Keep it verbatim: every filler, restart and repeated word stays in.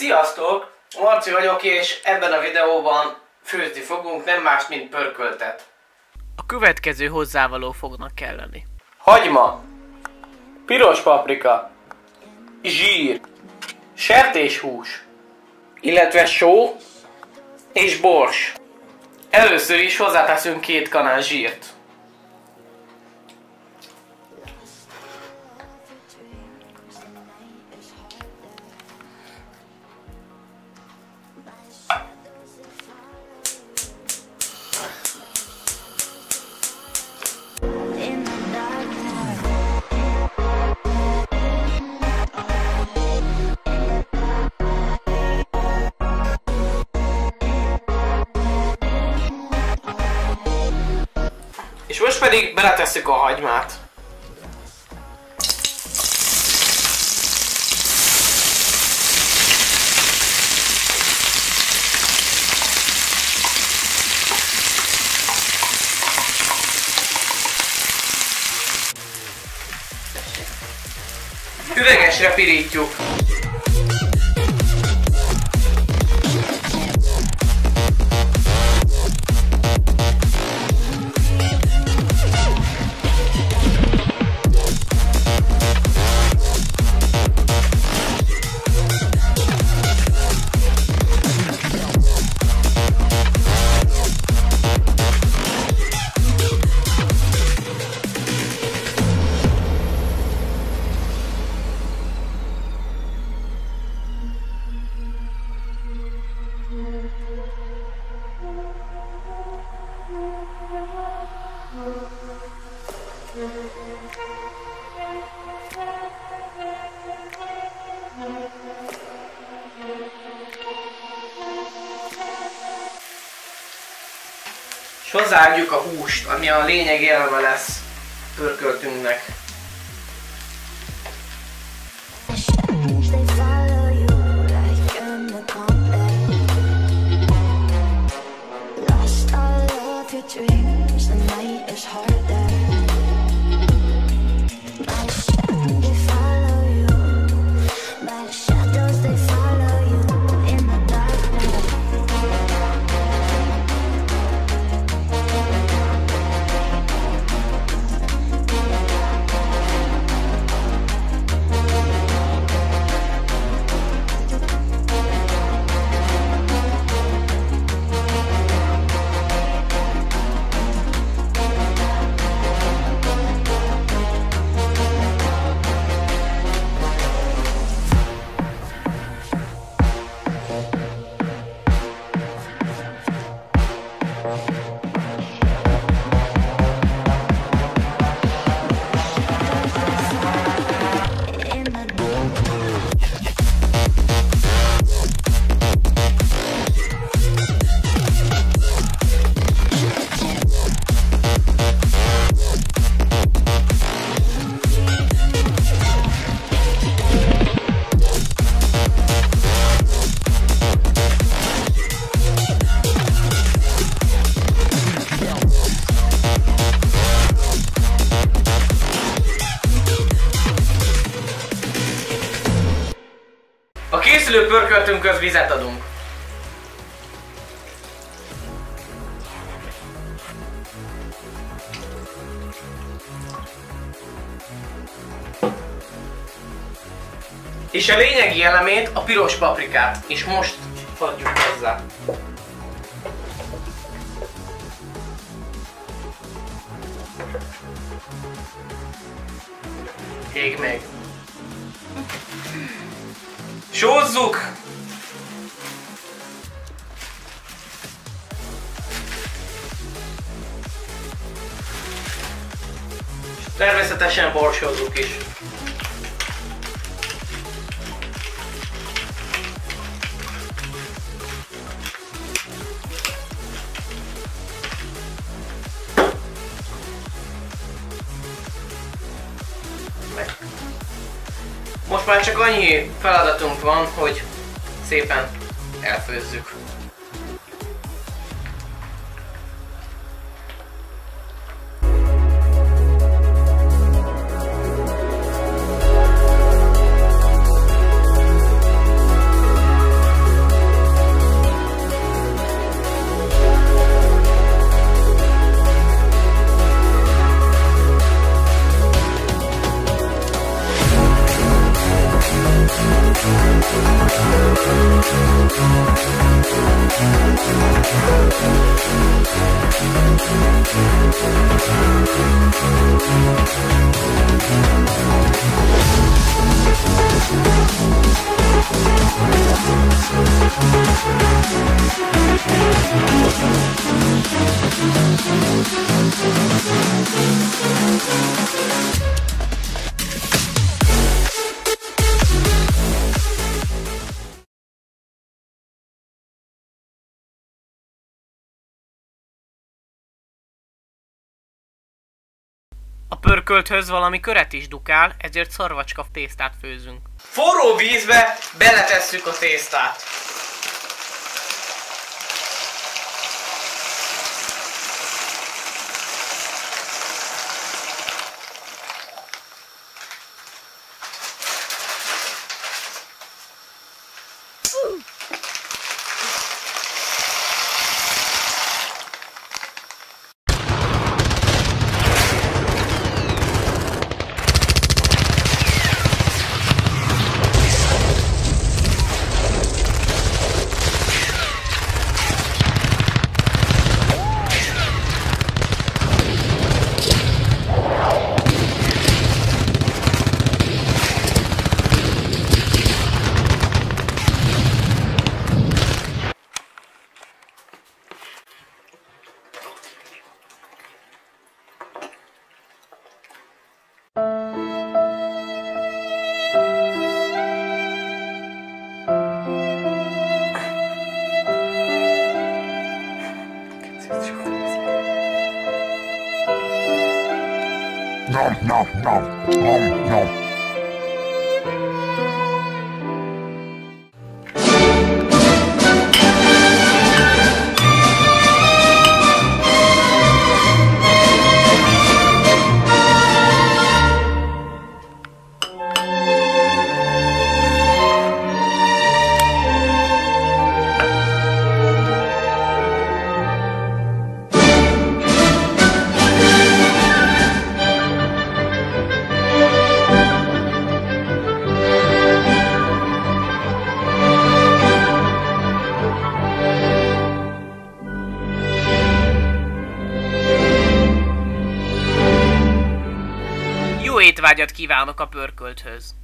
Sziasztok! Marci vagyok, és ebben a videóban főzni fogunk, nem más, mint pörköltet. A következő hozzávaló fognak kelleni: Hagyma, piros paprika, zsír, sertéshús, illetve só és bors. Először is hozzáteszünk két kanál zsírt. És most pedig beletesszük a hagymát. Üvegesre pirítjuk. És hozzáadjuk a húst, ami a lényeg eleme lesz pörköltünknek. A készülő pörköltünkhöz vizet adunk. És a lényegi elemét, a piros paprikát is most adjuk hozzá. Ég még. Sózzuk! És természetesen borsózzuk is. Most már csak annyi feladatunk van, hogy szépen elfőzzük. A pörkölthöz valami köret is dukál, ezért szarvacska tésztát főzünk. Forró vízbe beletesszük a tésztát. Nom, nom, nom, nom, nom. Jó étvágyat kívánok a pörkölthöz!